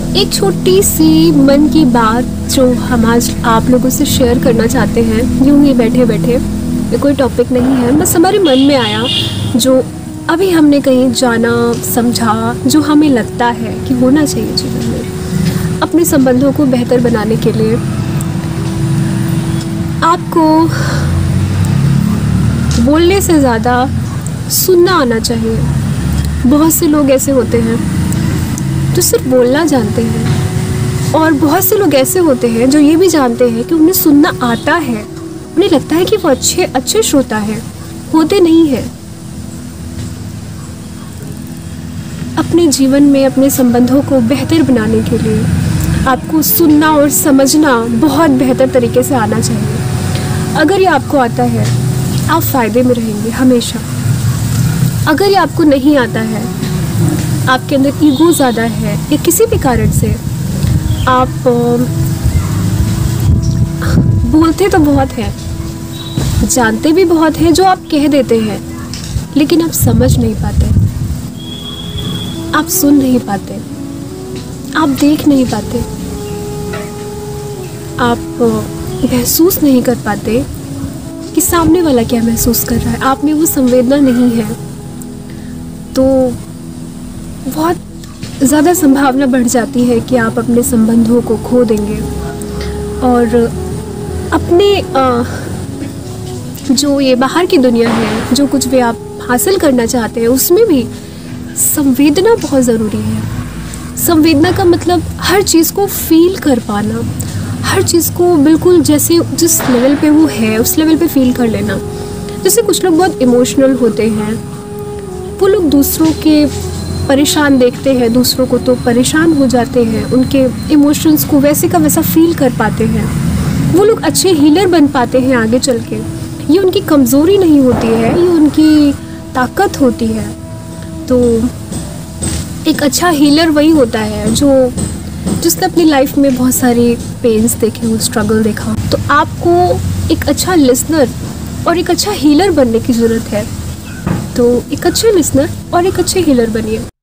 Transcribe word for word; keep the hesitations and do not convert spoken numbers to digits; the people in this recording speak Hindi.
एक छोटी सी मन की बात जो हम आज आप लोगों से शेयर करना चाहते हैं, यूं ही बैठे बैठे। ये कोई टॉपिक नहीं है, बस हमारे मन में आया, जो अभी हमने कहीं जाना समझा, जो हमें लगता है कि होना चाहिए जीवन में अपने संबंधों को बेहतर बनाने के लिए। आपको बोलने से ज़्यादा सुनना आना चाहिए। बहुत से लोग ऐसे होते हैं जो सिर्फ बोलना जानते हैं, और बहुत से लोग ऐसे होते हैं जो ये भी जानते हैं कि उन्हें सुनना आता है। उन्हें लगता है कि वो अच्छे अच्छे श्रोता है, होते नहीं हैं। अपने जीवन में अपने संबंधों को बेहतर बनाने के लिए आपको सुनना और समझना बहुत बेहतर तरीके से आना चाहिए। अगर ये आपको आता है, आप फ़ायदे में रहेंगे हमेशा। अगर ये आपको नहीं आता है, आपके अंदर ईगो ज़्यादा है या किसी भी कारण से आप बोलते तो बहुत हैं, जानते भी बहुत हैं, जो आप कह देते हैं, लेकिन आप समझ नहीं पाते, आप सुन नहीं पाते, आप देख नहीं पाते, आप महसूस नहीं कर पाते कि सामने वाला क्या महसूस कर रहा है। आप में वो संवेदना नहीं है, तो बहुत ज़्यादा संभावना बढ़ जाती है कि आप अपने संबंधों को खो देंगे, और अपने आ, जो ये बाहर की दुनिया है, जो कुछ भी आप हासिल करना चाहते हैं, उसमें भी संवेदना बहुत ज़रूरी है। संवेदना का मतलब हर चीज़ को फील कर पाना, हर चीज़ को बिल्कुल जैसे जिस लेवल पे वो है उस लेवल पे फील कर लेना। जैसे कुछ लोग बहुत इमोशनल होते हैं, वो लोग दूसरों के परेशान देखते हैं, दूसरों को तो परेशान हो जाते हैं, उनके इमोशंस को वैसे का वैसा फील कर पाते हैं। वो लोग अच्छे हीलर बन पाते हैं आगे चल के। ये उनकी कमज़ोरी नहीं होती है, ये उनकी ताकत होती है। तो एक अच्छा हीलर वही होता है जो जिसने अपनी लाइफ में बहुत सारी पेन्स देखे हो, स्ट्रगल देखा। तो आपको एक अच्छा लिसनर और एक अच्छा हीलर बनने की ज़रूरत है। तो एक अच्छे लिसनर और एक अच्छे हीलर बनिए।